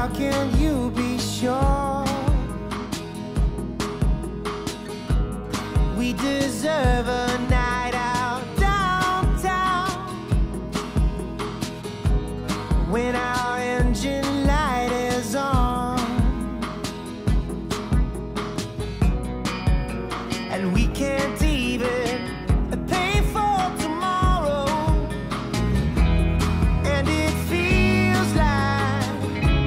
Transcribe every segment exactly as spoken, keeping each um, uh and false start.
how can you be sure? We deserve a night out downtown when our engine light is on, and we can't even pay for tomorrow. And it feels like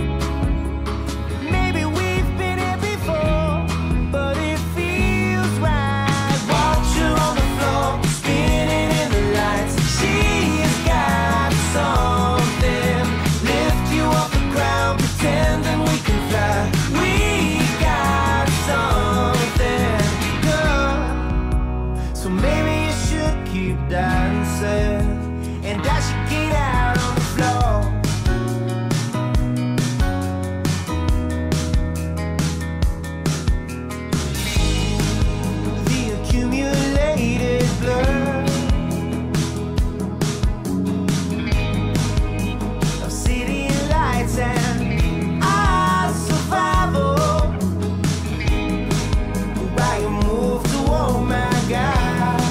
maybe we've been here before, but it feels right. Watch her on the floor, spinning in the lights. She's got something. Lift you off the ground, pretending we can fly. We got something good. So maybe you should keep dancing, and I should get out on the floor. The accumulated blur of city lights and our survival. Why you move to, oh my God,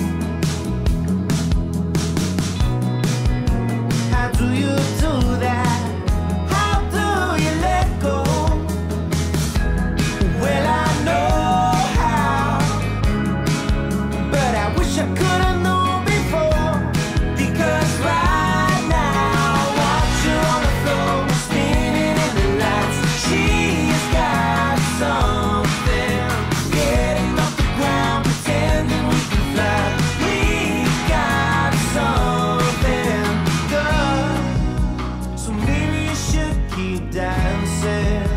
how do you do that? How do you let go? Well, I know how, but I wish I could have known before. Because right now, watch her on the floor, spinning in the lights. She's got something. Getting off the ground, pretending we can fly. We got something good. So maybe you should keep dancing.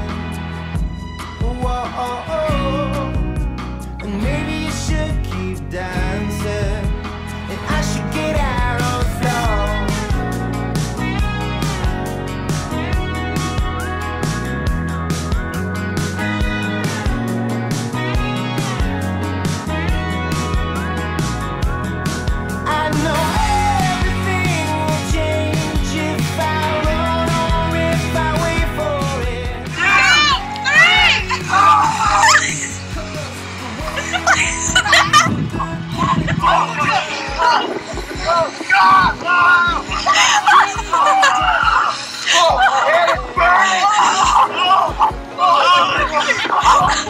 Whoa, and maybe you should keep dancing, and I should get out on the floor. I know everything will change if I run or if I wait for it. Oh,